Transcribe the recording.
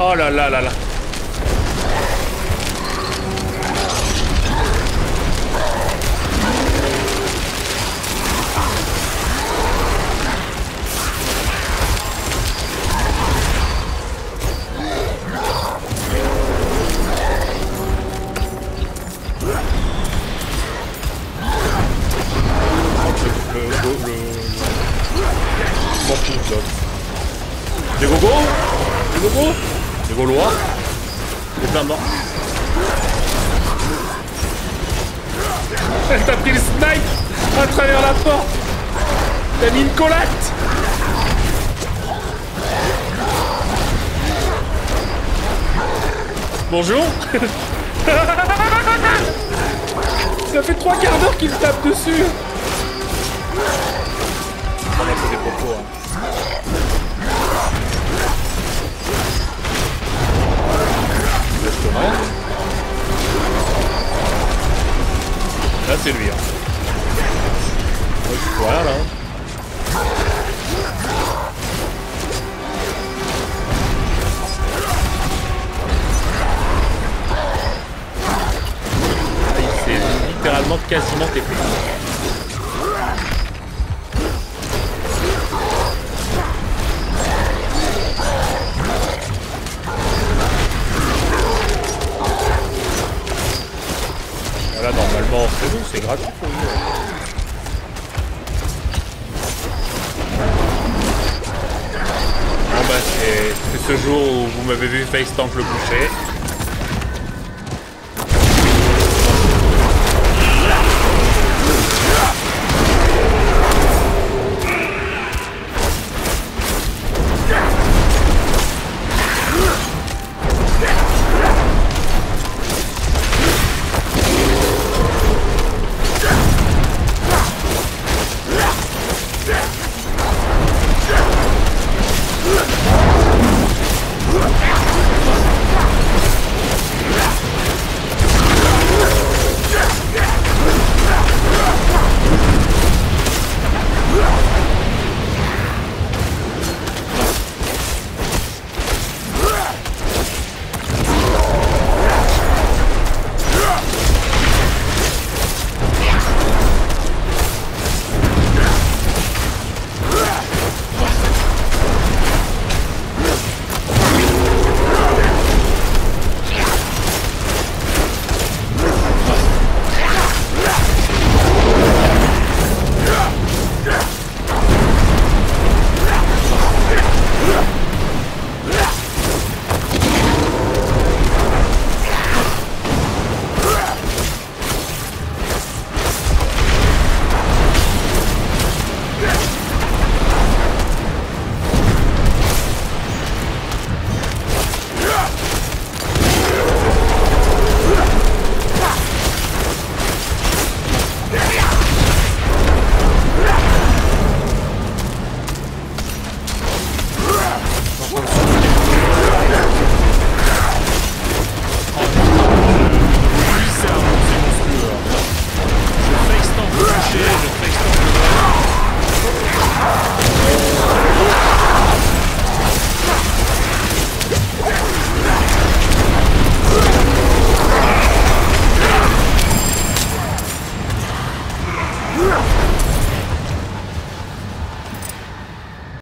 Oh là là là là. Des gogos, des gogos, des gaulois, des plein de morts. Elle t'a pris le snipe à travers la porte. T'as mis une collate. Bonjour. Ça fait 3 quarts d'heure qu'il me tape dessus. On a fait des propos, hein. Là c'est lui, hein. Ouais, je vois rien là. Ah, il s'est littéralement quasiment TP. Là, normalement, c'est bon, c'est gratuit pour nous. Bon bah, c'est ce jour où vous m'avez vu face tank le boucher.